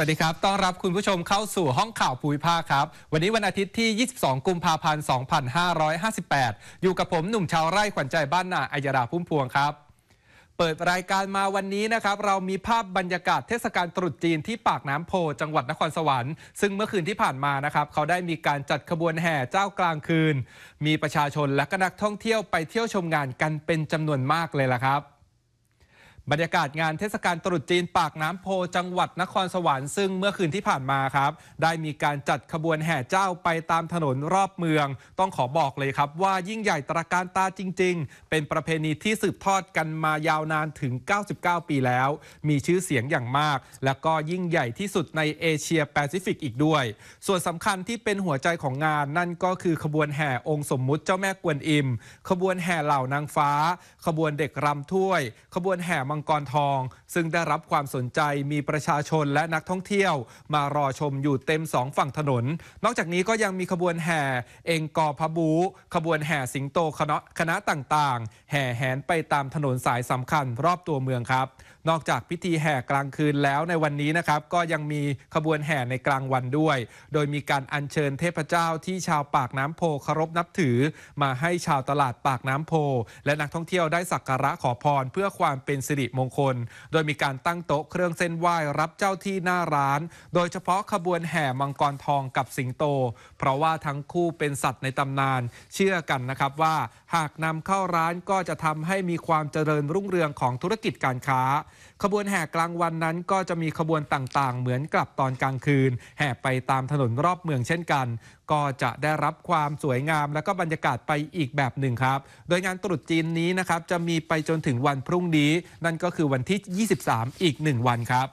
วัสดีครับต้อนรับคุณผู้ชมเข้าสู่ห้องข่าวภูมิภาคครับวันนี้วันอาทิตย์ที่ 22 กุมภาพันธ์ 2558 อยู่กับผมหนุ่มชาวไร่ขวัญใจบ้านนาอัยราพุ่มพวงครับเปิดรายการมาวันนี้นะครับเรามีภาพบรรยากาศเทศกาลตรุษจีนที่ปากน้ำโพจังหวัดนครสวรรค์ซึ่งเมื่อคืนที่ผ่านมานะครับเขาได้มีการจัดขบวนแห่เจ้ากลางคืนมีประชาชนและก็นักท่องเที่ยวไปเที่ยวชมงานกันเป็นจำนวนมากเลยล่ะครับบรรยากาศงานเทศกาลตรุษจีนปากน้ำโพจังหวัดนครสวรรค์ซึ่งเมื่อคืนที่ผ่านมาครับได้มีการจัดขบวนแห่เจ้าไปตามถนนรอบเมืองต้องขอบอกเลยครับว่ายิ่งใหญ่ตระการตาจริงๆเป็นประเพณีที่สืบทอดกันมายาวนานถึง99 ปีแล้วมีชื่อเสียงอย่างมากและก็ยิ่งใหญ่ที่สุดในเอเชียแปซิฟิกอีกด้วยส่วนสำคัญที่เป็นหัวใจของงานนั่นก็คือขบวนแห่องค์สมมุติเจ้าแม่กวนอิมขบวนแห่เหล่านางฟ้าขบวนเด็กรำถ้วยขบวนแห่มังกรทองซึ่งได้รับความสนใจมีประชาชนและนักท่องเที่ยวมารอชมอยู่เต็ม2ฝั่งถนนนอกจากนี้ก็ยังมีขบวนแห่เองกอพะบูขบวนแห่สิงโตคณะต่างๆแห่แหนไปตามถนนสายสำคัญรอบตัวเมืองครับนอกจากพิธีแห่กลางคืนแล้วในวันนี้นะครับก็ยังมีขบวนแห่ในกลางวันด้วยโดยมีการอัญเชิญเทพเจ้าที่ชาวปากน้ำโพเคารพนับถือมาให้ชาวตลาดปากน้ำโพและนักท่องเที่ยวได้สักการะขอพรเพื่อความเป็นสิริมงคลโดยมีการตั้งโต๊ะเครื่องเส้นไหว้รับเจ้าที่หน้าร้านโดยเฉพาะขบวนแห่มังกรทองกับสิงโตเพราะว่าทั้งคู่เป็นสัตว์ในตำนานเชื่อกันนะครับว่าหากนำเข้าร้านก็จะทำให้มีความเจริญรุ่งเรืองของธุรกิจการค้าขบวนแห่กลางวันนั้นก็จะมีขบวนต่างๆเหมือนกับตอนกลางคืนแห่ไปตามถนนรอบเมืองเช่นกันก็จะได้รับความสวยงามและก็บรรยากาศไปอีกแบบหนึ่งครับโดยงานตรุษจีนนี้นะครับจะมีไปจนถึงวันพรุ่งนี้นั่นก็คือวันที่ 23 อีก1 วันครับ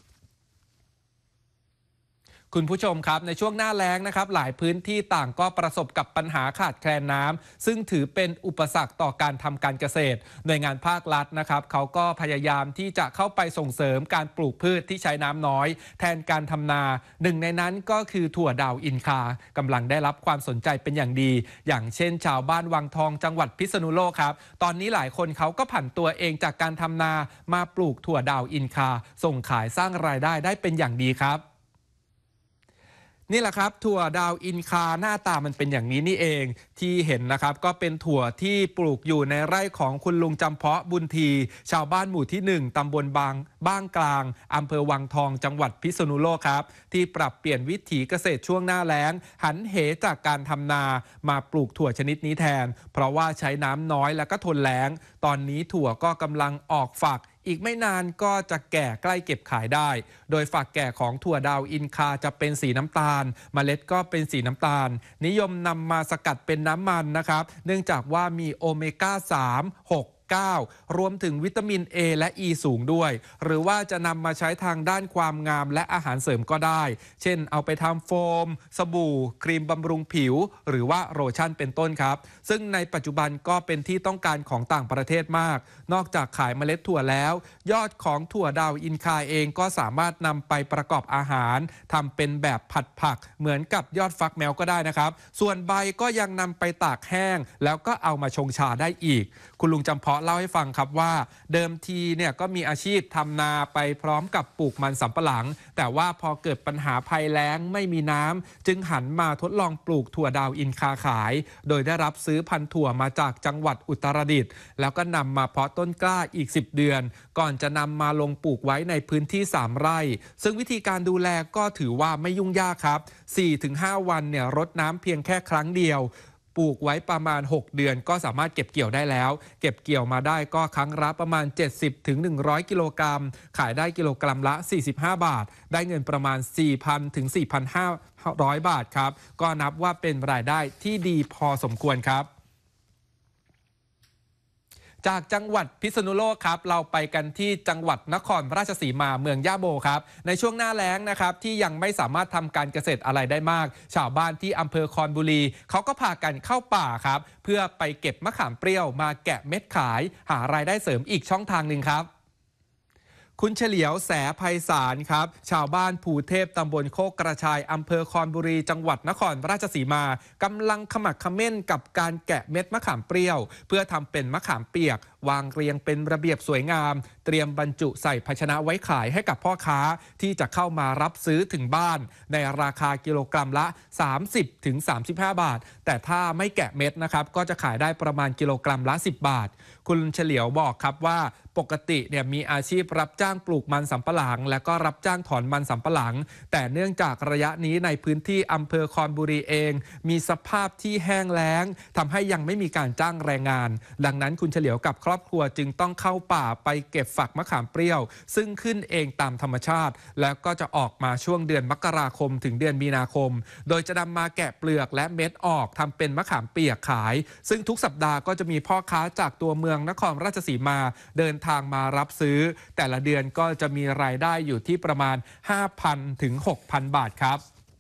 คุณผู้ชมครับในช่วงหน้าแล้งนะครับหลายพื้นที่ต่างก็ประสบกับปัญหาขาดแคลนน้ำซึ่งถือเป็นอุปสรรคต่อการทำการเกษตรหน่วยงานภาครัฐนะครับเขาก็พยายามที่จะเข้าไปส่งเสริมการปลูกพืชที่ใช้น้ำน้อยแทนการทำนาหนึ่งในนั้นก็คือถั่วดาวอินคากำลังได้รับความสนใจเป็นอย่างดีอย่างเช่นชาวบ้านวังทองจังหวัดพิษณุโลกครับตอนนี้หลายคนเขาก็ผันตัวเองจากการทำนามาปลูกถั่วดาวอินคาส่งขายสร้างรายได้ได้เป็นอย่างดีครับนี่แหละครับถั่วดาวอินคาหน้าตามันเป็นอย่างนี้นี่เองที่เห็นนะครับก็เป็นถั่วที่ปลูกอยู่ในไร่ของคุณลุงจำเพาะบุญทีชาวบ้านหมู่ที่1ตำบลบ้างกลางอำเภอวังทองจังหวัดพิษณุโลกครับที่ปรับเปลี่ยนวิถีเกษตรช่วงหน้าแล้งหันเหจากการทำนามาปลูกถั่วชนิดนี้แทนเพราะว่าใช้น้ำน้อยและก็ทนแล้งตอนนี้ถั่วก็กำลังออกฝักอีกไม่นานก็จะแก่ใกล้เก็บขายได้โดยฝักแก่ของถั่วดาวอินคาจะเป็นสีน้ำตาลเมล็ดก็เป็นสีน้ำตาลนิยมนำมาสกัดเป็นน้ำมันนะครับเนื่องจากว่ามีโอเมก้า3 6 9รวมถึงวิตามิน A และ E สูงด้วยหรือว่าจะนำมาใช้ทางด้านความงามและอาหารเสริมก็ได้เช่นเอาไปทำโฟมสบู่ครีมบำรุงผิวหรือว่าโลชั่นเป็นต้นครับซึ่งในปัจจุบันก็เป็นที่ต้องการของต่างประเทศมากนอกจากขายเมล็ดถั่วแล้วยอดของถั่วดาวอินคาเองก็สามารถนำไปประกอบอาหารทำเป็นแบบผัดผักเหมือนกับยอดฟักแมวก็ได้นะครับส่วนใบก็ยังนำไปตากแห้งแล้วก็เอามาชงชาได้อีกคุณลุงจำเพาะเล่าให้ฟังครับว่าเดิมทีเนี่ยก็มีอาชีพทำนาไปพร้อมกับปลูกมันสำปะหลังแต่ว่าพอเกิดปัญหาภัยแล้งไม่มีน้ำจึงหันมาทดลองปลูกถั่วดาวอินคาขายโดยได้รับซื้อพันธุ์ถั่วมาจากจังหวัดอุตรดิตถ์แล้วก็นำมาเพาะต้นกล้าอีก10 เดือนก่อนจะนำมาลงปลูกไว้ในพื้นที่3 ไร่ซึ่งวิธีการดูแลก็ถือว่าไม่ยุ่งยากครับ 4-5 วันเนี่ยรดน้ำเพียงแค่ครั้งเดียวปลูกไว้ประมาณ6 เดือนก็สามารถเก็บเกี่ยวได้แล้วเก็บเกี่ยวมาได้ก็ครั้งละประมาณ 70-100 กิโลกรัมขายได้กิโลกรัมละ45 บาทได้เงินประมาณ 4,000 ถึง 4,500 บาทครับก็นับว่าเป็นรายได้ที่ดีพอสมควรครับจากจังหวัดพิษณุโลกครับเราไปกันที่จังหวัดนครราชสีมาเมืองย่าโมครับในช่วงหน้าแล้งนะครับที่ยังไม่สามารถทำการเกษตรอะไรได้มากชาวบ้านที่อำเภอคอนบุรีเขาก็พากันเข้าป่าครับเพื่อไปเก็บมะขามเปรี้ยวมาแกะเม็ดขายหารายได้เสริมอีกช่องทางหนึ่งครับคุณเฉลียวแสไพศาลครับชาวบ้านภูเทพตำบลโคกกระชายอำเภอคอนบุรีจังหวัดนครราชสีมากำลังขมักเขม้นกับการแกะเม็ดมะขามเปรี้ยวเพื่อทำเป็นมะขามเปียกวางเรียงเป็นระเบียบสวยงามเตรียมบรรจุใส่ภาชนะไว้ขายให้กับพ่อค้าที่จะเข้ามารับซื้อถึงบ้านในราคากิโลกรัมละ30-35 บาทแต่ถ้าไม่แกะเม็ดนะครับก็จะขายได้ประมาณกิโลกรัมละ10 บาทคุณเฉลียวบอกครับว่าปกติเนี่ยมีอาชีพรับจ้างปลูกมันสำปะหลังและก็รับจ้างถอนมันสำปะหลังแต่เนื่องจากระยะนี้ในพื้นที่อำเภอคอนบุรีเองมีสภาพที่แห้งแล้งทำให้ยังไม่มีการจ้างแรงงานดังนั้นคุณเฉลียวกับครอบครัวจึงต้องเข้าป่าไปเก็บฝักมะขามเปรี้ยวซึ่งขึ้นเองตามธรรมชาติแล้วก็จะออกมาช่วงเดือนมกราคมถึงเดือนมีนาคมโดยจะนำมาแกะเปลือกและเม็ดออกทำเป็นมะขามเปียกขายซึ่งทุกสัปดาห์ก็จะมีพ่อค้าจากตัวเมืองนครราชสีมาเดินทางมารับซื้อแต่ละเดือนก็จะมีรายได้อยู่ที่ประมาณ 5,000 ถึง 6,000 บาทครับ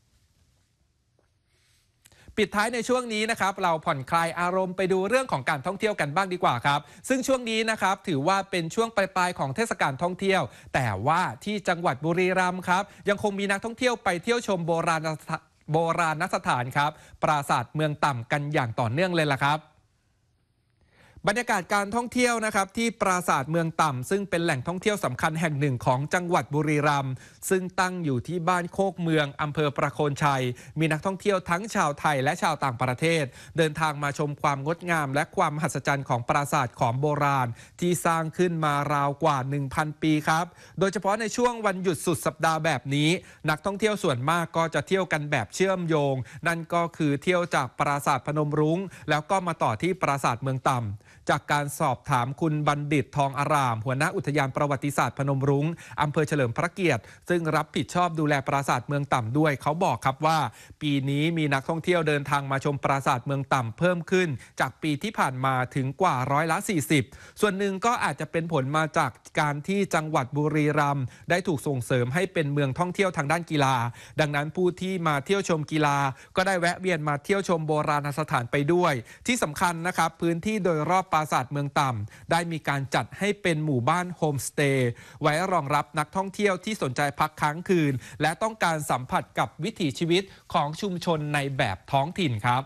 ปิดท้ายในช่วงนี้นะครับเราผ่อนคลายอารมณ์ไปดูเรื่องของการท่องเที่ยวกันบ้างดีกว่าครับซึ่งช่วงนี้นะครับถือว่าเป็นช่วงปลายๆของเทศกาลท่องเที่ยวแต่ว่าที่จังหวัดบุรีรัมย์ครับยังคงมีนักท่องเที่ยวไปเที่ยวชมโบราณสถานครับปราสาทเมืองต่ำกันอย่างต่อเนื่องเลยล่ะครับบรรยากาศการท่องเที่ยวนะครับที่ปราสาทเมืองต่ำซึ่งเป็นแหล่งท่องเที่ยวสำคัญแห่งหนึ่งของจังหวัดบุรีรัมย์ซึ่งตั้งอยู่ที่บ้านโคกเมืองอำเภอประโคนชัยมีนักท่องเที่ยวทั้งชาวไทยและชาวต่างประเทศเดินทางมาชมความงดงามและความมหัศจรรย์ของปราสาทของโบราณที่สร้างขึ้นมาราวกว่า 1,000 ปีครับโดยเฉพาะในช่วงวันหยุดสุดสัปดาห์แบบนี้นักท่องเที่ยวส่วนมากก็จะเที่ยวกันแบบเชื่อมโยงนั่นก็คือเที่ยวจากปราสาทพนมรุ้งแล้วก็มาต่อที่ปราสาทเมืองต่ำจากการสอบถามคุณบัณฑิตทองอารามหัวหน้าอุทยานประวัติศาสตร์พนมรุ้งอำเภอเฉลิมพระเกียรติซึ่งรับผิดชอบดูแลปราสาทเมืองต่ำด้วยเขาบอกครับว่าปีนี้มีนักท่องเที่ยวเดินทางมาชมปราสาทเมืองต่ำเพิ่มขึ้นจากปีที่ผ่านมาถึงกว่า40%ส่วนหนึ่งก็อาจจะเป็นผลมาจากการที่จังหวัดบุรีรัมย์ได้ถูกส่งเสริมให้เป็นเมืองท่องเที่ยวทางด้านกีฬาดังนั้นผู้ที่มาเที่ยวชมกีฬาก็ได้แวะเวียนมาเที่ยวชมโบราณสถานไปด้วยที่สำคัญนะครับพื้นที่โดยรอบปราสาทเมืองต่ำได้มีการจัดให้เป็นหมู่บ้านโฮมสเตย์ไว้รองรับนักท่องเที่ยวที่สนใจพักค้างคืนและต้องการสัมผัสกับวิถีชีวิตของชุมชนในแบบท้องถิ่นครับ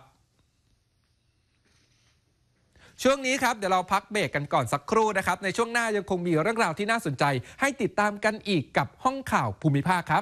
ช่วงนี้ครับเดี๋ยวเราพักเบรกกันก่อนสักครู่นะครับในช่วงหน้ายังคงมีเรื่องราวที่น่าสนใจให้ติดตามกันอีกกับห้องข่าวภูมิภาคครับ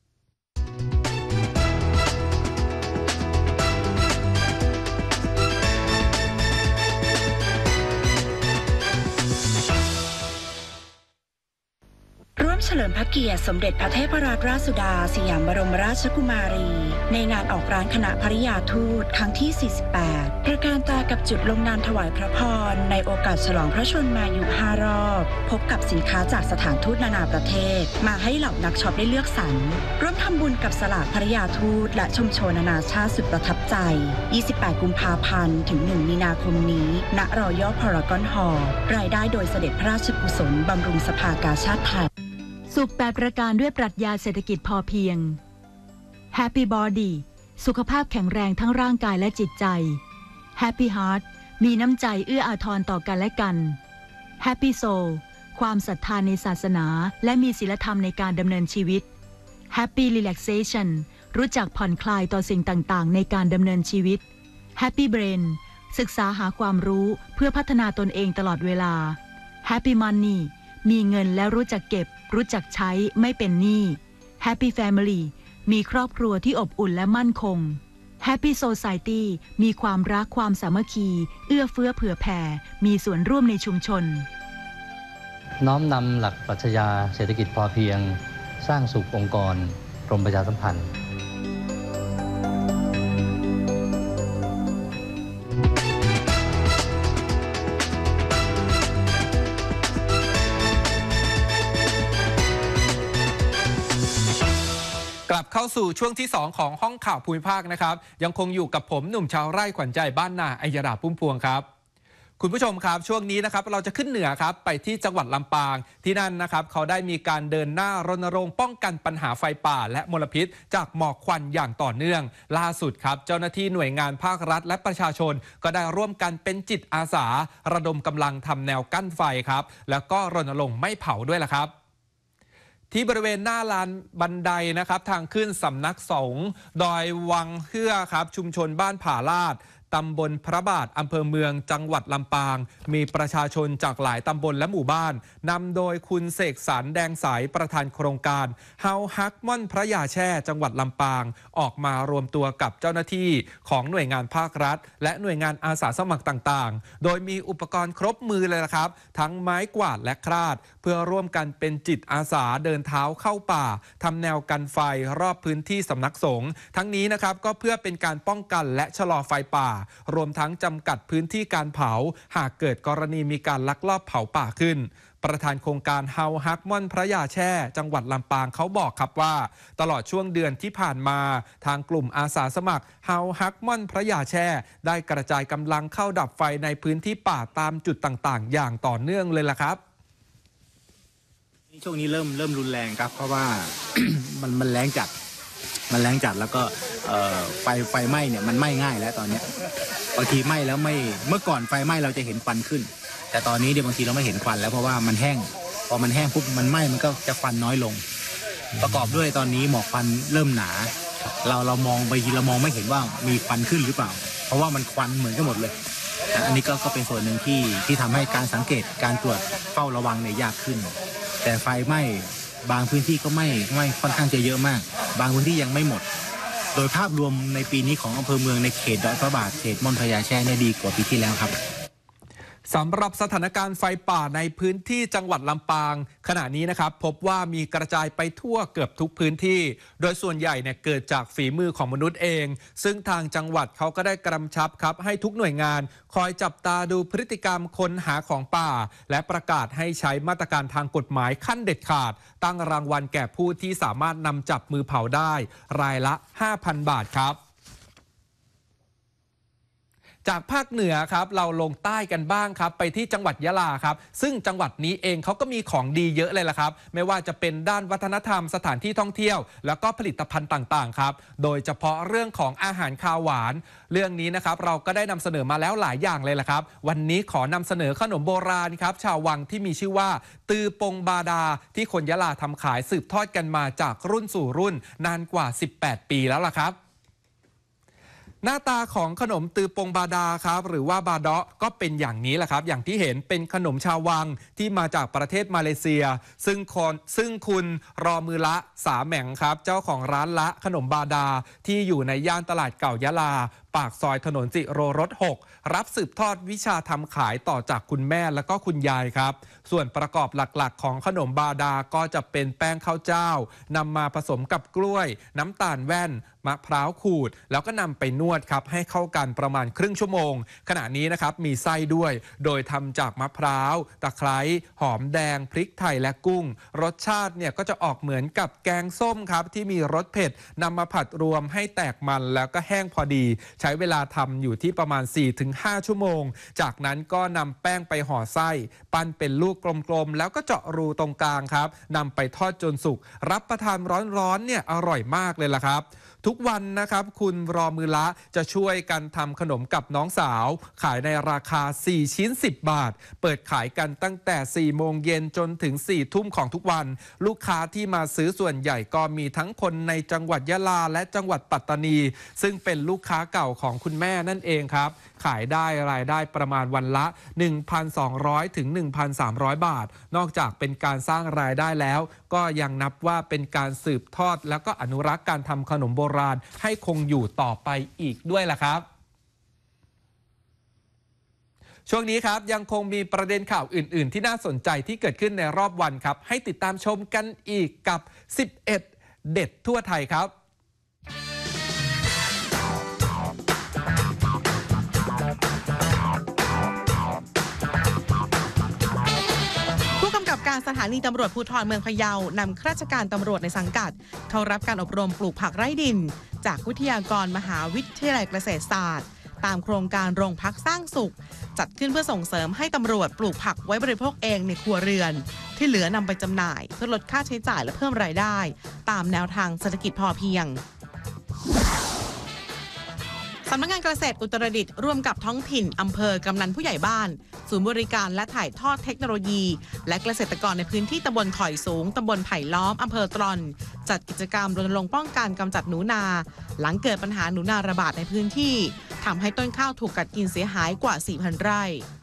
ร่วมเฉลิมพระเกียรติสมเด็จพระเทพรัตนราชสุดาสยามบรมราชกุมารีในงานออกร้านคณะภริยาทูตครั้งที่ 48 ประการตากับจุดลงนามถวายพระพรในโอกาสฉลองพระชนมายุ5 รอบพบกับสินค้าจากสถานทูตนานาประเทศมาให้เหล่านักช็อปได้เลือกสรรร่วมทำบุญกับสลากภริยาทูตและชมโชว์นานาชาติสุดประทับใจ28 กุมภาพันธ์ถึง 1 มีนาคมนี้ณรอยัลพารากอนฮอลล์รายได้โดยเสด็จพระราชกุศลบำรุงสภากาชาดไทยสุข8 ประการด้วยปรัชญาเศรษฐกิจพอเพียง Happy Body สุขภาพแข็งแรงทั้งร่างกายและจิตใจ Happy Heart มีน้ำใจเอื้ออาทรต่อกันและกัน Happy Soul ความศรัทธาในศาสนาและมีศีลธรรมในการดำเนินชีวิต Happy Relaxation รู้จักผ่อนคลายต่อสิ่งต่างๆในการดำเนินชีวิต Happy Brain ศึกษาหาความรู้เพื่อพัฒนาตนเองตลอดเวลา Happy Moneyมีเงินและรู้จักเก็บรู้จักใช้ไม่เป็นหนี้ Happy Family มีครอบครัวที่อบอุ่นและมั่นคง Happy Society มีความรักความสามัคคีเอื้อเฟื้อเผื่อแผ่มีส่วนร่วมในชุมชนน้อมนำหลักปรัชญาเศรษฐกิจพอเพียงสร้างสุของค์กรกรมประชาสัมพันธ์กลับเข้าสู่ช่วงที่2ของห้องข่าวภูมิภาคนะครับยังคงอยู่กับผมหนุ่มชาวไร่ขวัญใจบ้านนาอัยดาพุ่มพวงครับคุณผู้ชมครับช่วงนี้นะครับเราจะขึ้นเหนือครับไปที่จังหวัดลำปางที่นั่นนะครับเขาได้มีการเดินหน้ารณรงค์ป้องกันปัญหาไฟป่าและมลพิษจากหมอกควันอย่างต่อเนื่องล่าสุดครับเจ้าหน้าที่หน่วยงานภาครัฐและประชาชนก็ได้ร่วมกันเป็นจิตอาสาระดมกำลังทำแนวกั้นไฟครับแล้วก็รณรงค์ไม่เผาด้วยล่ะครับที่บริเวณหน้าลานบันไดนะครับทางขึ้นสำนักสงฆ์ดอยวังเฮือครับชุมชนบ้านผาลาดตำบลพระบาทอำเภอเมืองจังหวัดลำปางมีประชาชนจากหลายตำบลและหมู่บ้านนำโดยคุณเสกสรรแดงใสประธานโครงการเฮาฮักม่อนพระยาแช่จังหวัดลำปางออกมารวมตัวกับเจ้าหน้าที่ของหน่วยงานภาครัฐและหน่วยงานอาสาสมัครต่างๆโดยมีอุปกรณ์ครบมือเลยนะครับทั้งไม้กวาดและคราดเพื่อร่วมกันเป็นจิตอาสาเดินเท้าเข้าป่าทำแนวกันไฟรอบพื้นที่สำนักสงฆ์ทั้งนี้นะครับก็เพื่อเป็นการป้องกันและชะลอไฟป่ารวมทั้งจำกัดพื้นที่การเผาหากเกิดกรณีมีการลักลอบเผาป่าขึ้นประธานโครงการเฮาฮักม่อนพระยาแช่จังหวัดลำปางเขาบอกครับว่าตลอดช่วงเดือนที่ผ่านมาทางกลุ่มอาสาสมัครเฮาฮักม่อนพระยาแช่ได้กระจายกำลังเข้าดับไฟในพื้นที่ป่าตามจุดต่างๆอย่างต่อเนื่องเลยล่ะครับช่วงนี้เริ่มรุนแรงครับเพราะว่า มันแรงจัดแล้วก็ไฟไหม้เนี่ยมันไหม้ง่ายแล้วตอนนี้บางทีไหม้แล้วไม่เมื่อก่อนไฟไหม้เราจะเห็นควันขึ้นแต่ตอนนี้เดี๋ยวบางทีเราไม่เห็นควันแล้วเพราะว่ามันแห้งพอมันแห้งปุ๊บมันไหม้มันก็จะควันน้อยลงประกอบด้วยตอนนี้หมอกควันเริ่มหนาเรามองไปทีเรามองไม่เห็นว่ามีควันขึ้นหรือเปล่าเพราะว่ามันควันเหมือนกันหมดเลยอันนี้ก็เป็นส่วนหนึ่งที่ทำให้การสังเกตการตรวจเฝ้าระวังเนี่ยยากขึ้นแต่ไฟไหม้บางพื้นที่ก็ไม่ค่อนข้างจะเยอะมากบางพื้นที่ยังไม่หมดโดยภาพรวมในปีนี้ของอำเภอเมืองในเขตดอยพระบาทเขตม่อนพระยาแช่เนี่ยดีกว่าปีที่แล้วครับสำหรับสถานการณ์ไฟป่าในพื้นที่จังหวัดลำปางขณะนี้นะครับพบว่ามีกระจายไปทั่วเกือบทุกพื้นที่โดยส่วนใหญ่เนี่ยเกิดจากฝีมือของมนุษย์เองซึ่งทางจังหวัดเขาก็ได้กำชับครับให้ทุกหน่วยงานคอยจับตาดูพฤติกรรมคนหาของป่าและประกาศให้ใช้มาตรการทางกฎหมายขั้นเด็ดขาดตั้งรางวัลแก่ผู้ที่สามารถนำจับมือเผาได้รายละ 5,000 บาทครับจากภาคเหนือครับเราลงใต้กันบ้างครับไปที่จังหวัดยะลาครับซึ่งจังหวัดนี้เองเขาก็มีของดีเยอะเลยล่ะครับไม่ว่าจะเป็นด้านวัฒนธรรมสถานที่ท่องเที่ยวแล้วก็ผลิตภัณฑ์ต่างๆครับโดยเฉพาะเรื่องของอาหารคาวหวานเรื่องนี้นะครับเราก็ได้นำเสนอมาแล้วหลายอย่างเลยล่ะครับวันนี้ขอนำเสนอขนมโบราณครับชาววังที่มีชื่อว่าตือปงบาดาที่คนยะลาทำขายสืบทอดกันมาจากรุ่นสู่รุ่นนานกว่า18 ปีแล้วล่ะครับหน้าตาของขนมตือปงบาดาครับหรือว่าบาเดาะก็เป็นอย่างนี้แหละครับอย่างที่เห็นเป็นขนมชาววังที่มาจากประเทศมาเลเซียซึ่งคุณรอมือละสาแหม่งครับเจ้าของร้านละขนมบาดาที่อยู่ในย่านตลาดเก่ายะลาปากซอยถนนจิโรรส 6รับสืบทอดวิชาทำขายต่อจากคุณแม่และก็คุณยายครับส่วนประกอบหลักๆของขนมบาดาก็จะเป็นแป้งข้าวเจ้านำมาผสมกับกล้วยน้ำตาลแว่นมะพร้าวขูดแล้วก็นำไปนวดครับให้เข้ากันประมาณครึ่งชั่วโมงขณะนี้นะครับมีไส้ด้วยโดยทำจากมะพร้าวตะไคร้หอมแดงพริกไทยและกุ้งรสชาติเนี่ยก็จะออกเหมือนกับแกงส้มครับที่มีรสเผ็ดนำมาผัดรวมให้แตกมันแล้วก็แห้งพอดีใช้เวลาทำอยู่ที่ประมาณ 4-5 ชั่วโมงจากนั้นก็นำแป้งไปห่อไส้ปั้นเป็นลูกกลมๆแล้วก็เจาะรูตรงกลางครับนำไปทอดจนสุกรับประทานร้อนๆเนี่ยอร่อยมากเลยล่ะครับทุกวันนะครับคุณรอมือละจะช่วยกันทำขนมกับน้องสาวขายในราคา4ชิ้น10 บาทเปิดขายกันตั้งแต่ 4 โมงเย็นจนถึง 4 ทุ่มของทุกวันลูกค้าที่มาซื้อส่วนใหญ่ก็มีทั้งคนในจังหวัดยะลาและจังหวัดปัตตานีซึ่งเป็นลูกค้าเก่าของคุณแม่นั่นเองครับขายได้รายได้ประมาณวันละ 1,200 ถึง 1,300 บาทนอกจากเป็นการสร้างรายได้แล้วก็ยังนับว่าเป็นการสืบทอดแล้วก็อนุรักษ์การทำขนมโบราณให้คงอยู่ต่อไปอีกด้วยล่ะครับช่วงนี้ครับยังคงมีประเด็นข่าวอื่นๆที่น่าสนใจที่เกิดขึ้นในรอบวันครับให้ติดตามชมกันอีกกับ11เด็ดทั่วไทยครับการสถานีตำรวจภูธรเมืองพะเยานำข้าราชการตำรวจในสังกัดเข้ารับการอบรมปลูกผักไร่ดินจากวิทยากรมหาวิทยาลัยเกษตรศาสตร์ตามโครงการโรงพักสร้างสุขจัดขึ้นเพื่อส่งเสริมให้ตำรวจปลูกผักไว้บริโภคเองในครัวเรือนที่เหลือนำไปจำหน่ายเพื่อลดค่าใช้จ่ายและเพิ่มรายได้ตามแนวทางเศรษฐกิจพอเพียงสสำนักงานเกษตรอุตรดิตถ์ร่วมกับท้องถิ่นอำเภอกำนันผู้ใหญ่บ้านศูนย์บริการและถ่ายทอดเทคโนโลยีและเกษตรกรในพื้นที่ตำบลข่อยสูงตำบลไผ่ล้อมอำเภอตรอนจัดกิจกรรมรณรงค์ป้องกันกำจัดหนูนา หลังเกิดปัญหาหนูนาระบาดในพื้นที่ทำให้ต้นข้าวถูกกัดกินเสียหายกว่า 4,000 ไร่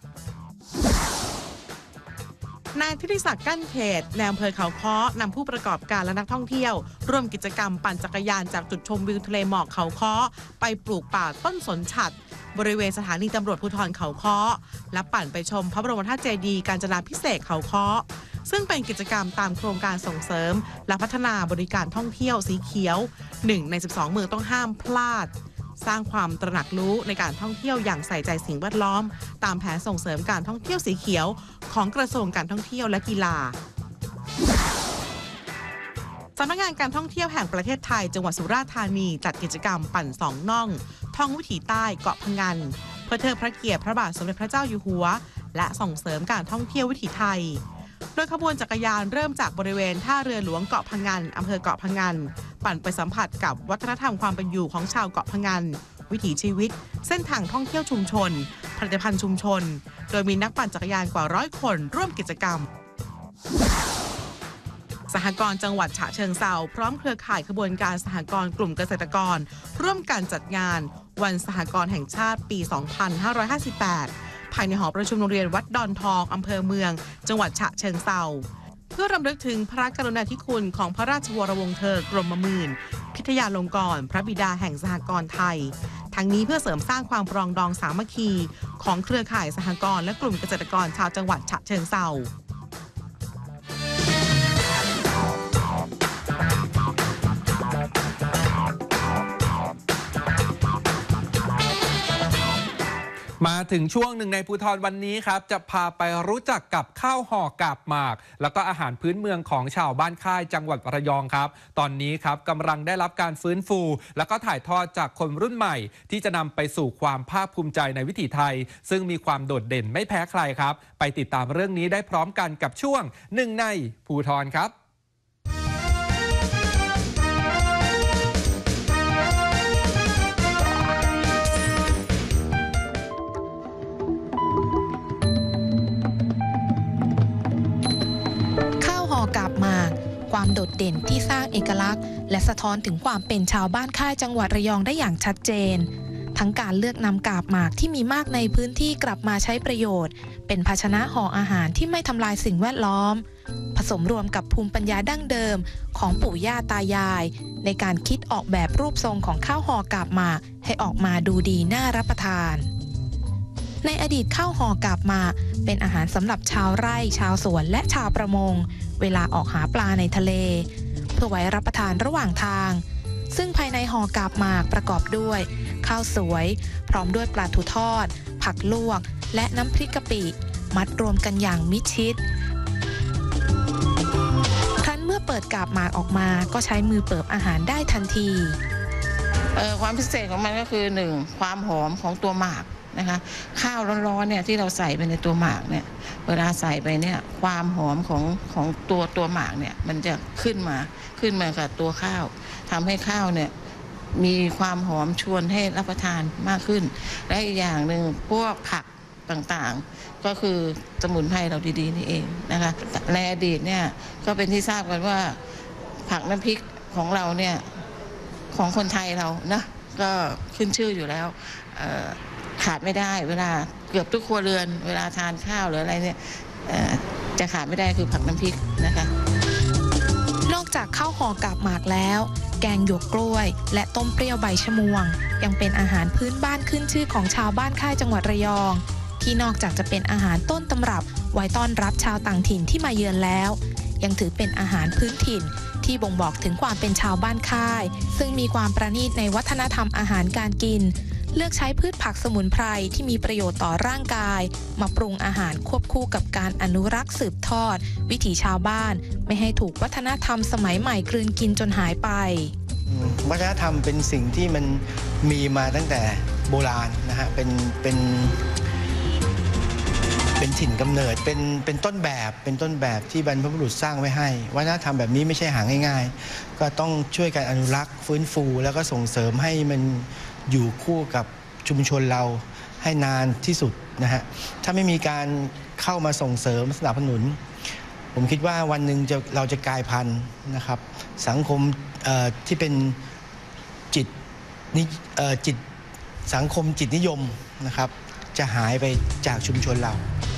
นายธิติศักดิ์กั้นเขตในอำเภอเขาค้อนำผู้ประกอบการและนักท่องเที่ยวร่วมกิจกรรมปั่นจักรยานจากจุดชมวิวทะเลหมอกเขาค้อไปปลูกป่าต้นสนฉัตรบริเวณสถานีตำรวจภูธรเขาค้อและปั่นไปชมพระบรมธาตุเจดีย์กาญจนาภิเษกเขาค้อซึ่งเป็นกิจกรรมตามโครงการส่งเสริมและพัฒนาบริการท่องเที่ยวสีเขียว1 ใน 12 เมืองต้องห้ามพลาดสร้างความตระหนักรู้ในการท่องเที่ยวอย่างใส่ใจสิ่งแวดล้อมตามแผนส่งเสริมการท่องเที่ยวสีเขียวของกระทรวงการท่องเที่ยวและกีฬาสำนักงานการท่องเที่ยวแห่งประเทศไทยจังหวัดสุราษฎร์ธานีจัดกิจกรรมปั่นสองน่องท่องวิถีใต้เกาะพะงันเพื่อเทิดพระเกียรติพระบาทสมเด็จพระเจ้าอยู่หัวและส่งเสริมการท่องเที่ยววิถีไทยโดยขบวนจักรยานเริ่มจากบริเวณท่าเรือหลวงเกาะพะงันอำเภอเกาะพะงันปั่นไปสัมผัสกับวัฒนธรรมความเป็นอยู่ของชาวเกาะพะงันวิถีชีวิตเส้นทางท่องเที่ยวชุมชนผลิตภัณฑ์ชุมชนโดยมีนักปั่นจักรยานกว่า100 คนร่วมกิจกรรมสหกรณ์จังหวัดฉะเชิงเทราพร้อมเครือข่ายขบวนการสหกรณ์กลุ่มเกษตรกรร่วมกันจัดงานวันสหกรณ์แห่งชาติปี 2558 ภายในหอประชุมโรงเรียนวัดดอนทองอำเภอเมืองจังหวัดฉะเชิงเทราเพื่อรำลึกถึงพระกรุณาธิคุณของพระราชวรวงศ์เธอกรมหมื่นพิทยาลงกรณ์พระบิดาแห่งสหกรณ์ไทยทั้งนี้เพื่อเสริมสร้างความปรองดองสามัคคีของเครือข่ายสหกรณ์และกลุ่มเกษตรกรชาวจังหวัดฉะเชิงเทรามาถึงช่วงหนึ่งในภูธรวันนี้ครับจะพาไปรู้จักกับข้าวห่อกาบหมากแล้วก็อาหารพื้นเมืองของชาวบ้านค่ายจังหวัดระยองครับตอนนี้ครับกำลังได้รับการฟื้นฟูแล้วก็ถ่ายทอดจากคนรุ่นใหม่ที่จะนำไปสู่ความภาคภูมิใจในวิถีไทยซึ่งมีความโดดเด่นไม่แพ้ใครครับไปติดตามเรื่องนี้ได้พร้อมกันกับช่วงหนึ่งในภูธรครับกาบหมากความโดดเด่นที่สร้างเอกลักษณ์และสะท้อนถึงความเป็นชาวบ้านค่ายจังหวัดระยองได้อย่างชัดเจนทั้งการเลือกนำกาบหมากที่มีมากในพื้นที่กลับมาใช้ประโยชน์เป็นภาชนะห่ออาหารที่ไม่ทำลายสิ่งแวดล้อมผสมรวมกับภูมิปัญญาดั้งเดิมของปู่ย่าตายายในการคิดออกแบบรูปทรงของข้าวห่อกาบหมากให้ออกมาดูดีน่ารับประทานในอดีตข้าวห่อกาบหมากเป็นอาหารสำหรับชาวไร่ชาวสวนและชาวประมงเวลาออกหาปลาในทะเลเพื่อไว้รับประทานระหว่างทางซึ่งภายในห่อกาบหมากประกอบด้วยข้าวสวยพร้อมด้วยปลาทูทอดผักลวกและน้ำพริกกะปิมัดรวมกันอย่างมิดชิดครั้นเมื่อเปิดกาบหมากออกมาก็ใช้มือเปิบอาหารได้ทันทีความพิเศษของมันก็คือ1ความหอมของตัวหมากนะคะข้าวร้อนๆเนี่ยที่เราใส่ไปในตัวหมากเนี่ยเวลาใส่ไปเนี่ยความหอมของตัวหมากเนี่ยมันจะขึ้นมากับตัวข้าวทำให้ข้าวเนี่ยมีความหอมชวนให้รับประทานมากขึ้นและอีกอย่างหนึ่งพวกผักต่างๆก็คือสมุนไพรเราดีๆนี่เองนะคะในอดีตเนี่ยก็เป็นที่ทราบกันว่าผักน้ำพริกของเราเนี่ยของคนไทยเรานะก็ขึ้นชื่ออยู่แล้วขาดไม่ได้เวลาเกือบทุกครัวเรือนเวลาทานข้าวหรืออะไรเนี่ยจะขาดไม่ได้คือผักน้ำพริกนะคะนอกจากข้าวห่อกาบหมากแล้วแกงหยวกกล้วยและต้มเปรี้ยวใบชะมวงยังเป็นอาหารพื้นบ้านขึ้นชื่อของชาวบ้านค่ายจังหวัดระยองที่นอกจากจะเป็นอาหารต้นตำรับไว้ต้อนรับชาวต่างถิ่นที่มาเยือนแล้วยังถือเป็นอาหารพื้นถิ่นที่บ่งบอกถึงความเป็นชาวบ้านค่ายซึ่งมีความประณีตในวัฒนธรรมอาหารการกินเลือกใช้พืชผักสมุนไพรที่มีประโยชน์ต่อร่างกายมาปรุงอาหารควบคู่กับการอนุรักษ์สืบทอดวิถีชาวบ้านไม่ให้ถูกวัฒนธรรมสมัยใหม่กลืนกินจนหายไปวัฒนธรรมเป็นสิ่งที่มันมีมาตั้งแต่โบราณนะฮะเป็นถิ่นกำเนิดเป็นต้นแบบที่บรรพบุรุษสร้างไว้ให้วัฒนธรรมแบบนี้ไม่ใช่หาง่ายๆก็ต้องช่วยกันอนุรักษ์ฟื้นฟูแล้วก็ส่งเสริมให้มันอยู่คู่กับชุมชนเราให้นานที่สุดนะฮะถ้าไม่มีการเข้ามาส่งเสริมสนับสนุนผมคิดว่าวันหนึ่งเราจะกลายพันธุ์นะครับสังคมที่เป็นสังคมจิตนิยมนะครับจะหายไปจากชุมชนเรา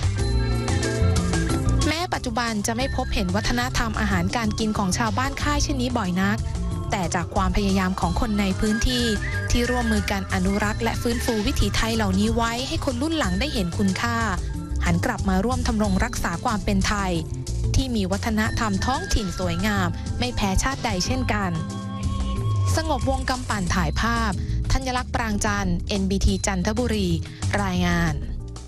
แม้ปัจจุบันจะไม่พบเห็นวัฒนธรรมอาหารการกินของชาวบ้านค่ายเช่นนี้บ่อยนักแต่จากความพยายามของคนในพื้นที่ที่ร่วมมือกันอนุรักษ์และฟื้นฟูวิถีไทยเหล่านี้ไว้ให้คนรุ่นหลังได้เห็นคุณค่าหันกลับมาร่วมทำรงรักษาความเป็นไทยที่มีวัฒนธรรมท้องถิ่นสวยงามไม่แพ้ชาติใดเช่นกันสงบวงกำปั่นถ่ายภาพธัญลักษณ์ปรางจันทร์ NBT จันทบุรีรายงาน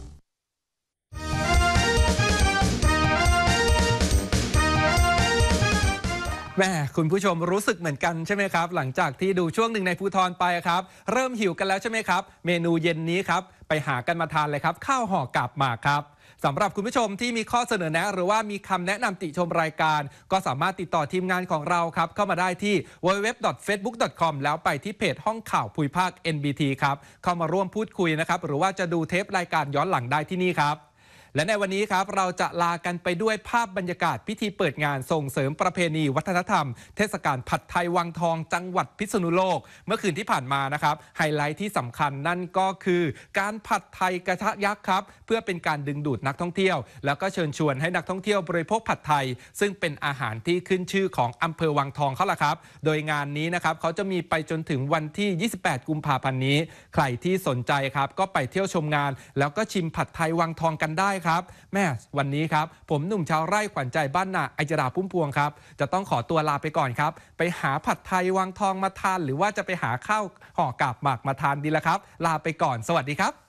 แม่คุณผู้ชมรู้สึกเหมือนกันใช่ไหมครับหลังจากที่ดูช่วงหนึ่งในภูธรไปครับเริ่มหิวกันแล้วใช่ไหมครับเมนูเย็นนี้ครับไปหากันมาทานเลยครับข้าวห่อกาบหมากครับสำหรับคุณผู้ชมที่มีข้อเสนอแนะหรือว่ามีคำแนะนำติชมรายการก็สามารถติดต่อทีมงานของเราครับเข้ามาได้ที่ www.facebook.com แล้วไปที่เพจห้องข่าวภูมิภาค NBT ครับเข้ามาร่วมพูดคุยนะครับหรือว่าจะดูเทปรายการย้อนหลังได้ที่นี่ครับและในวันนี้ครับเราจะลากันไปด้วยภาพบรรยากาศพิธีเปิดงานส่งเสริมประเพณีวัฒนธรรมเทศกาลผัดไทยวังทองจังหวัดพิษณุโลกเมื่อคืนที่ผ่านมานะครับไฮไลท์ที่สำคัญนั่นก็คือการผัดไทยกระทะยักษ์ครับเพื่อเป็นการดึงดูดนักท่องเที่ยวแล้วก็เชิญชวนให้นักท่องเที่ยวบริโภคผัดไทยซึ่งเป็นอาหารที่ขึ้นชื่อของอำเภอวังทองเขาล่ะครับโดยงานนี้นะครับเขาจะมีไปจนถึงวันที่28กุมภาพันธ์นี้ใครที่สนใจครับก็ไปเที่ยวชมงานแล้วก็ชิมผัดไทยวังทองกันได้ครับแม่วันนี้ครับผมหนุ่มชาวไร่ขวัญใจบ้านนาไอจราพุ่มพวงครับจะต้องขอตัวลาไปก่อนครับไปหาผัดไทยวังทองมาทานหรือว่าจะไปหาข้าวห่อกาบหมากมาทานดีละครับลาไปก่อนสวัสดีครับ